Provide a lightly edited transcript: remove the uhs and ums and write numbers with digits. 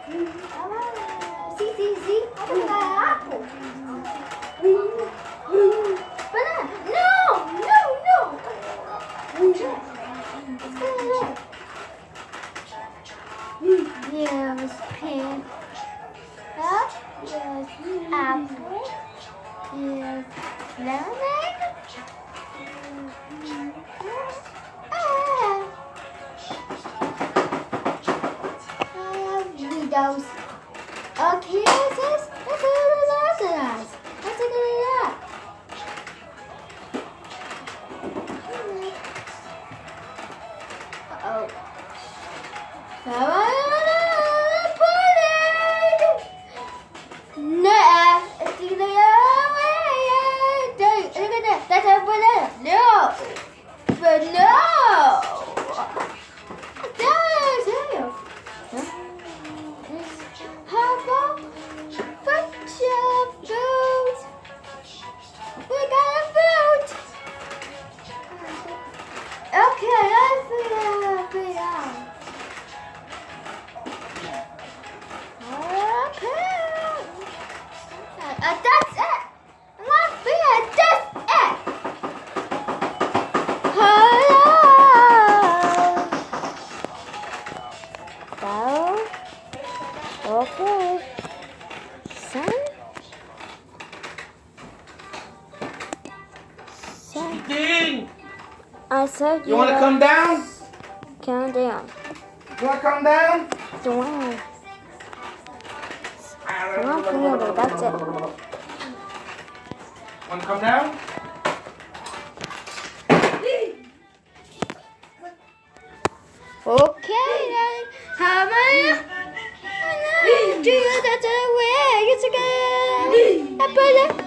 See, I got an apple. Banana. No. Here's pink. Here's apple. Here's lemonade. Those. Okay, let's take a look. Uh-oh. No, it's the other way. Look at that. That's a banana. No. But no. How about food? We got a food. Okay, let's figure it out. Okay. That's it. One finger, that's it. Hello. Okay. Son. Dean! I said you want to come down? Calm down. You want to come down? Don't. One finger, that's it. Want to come down? Okay, then. How many? Do you that's a way? It's a good.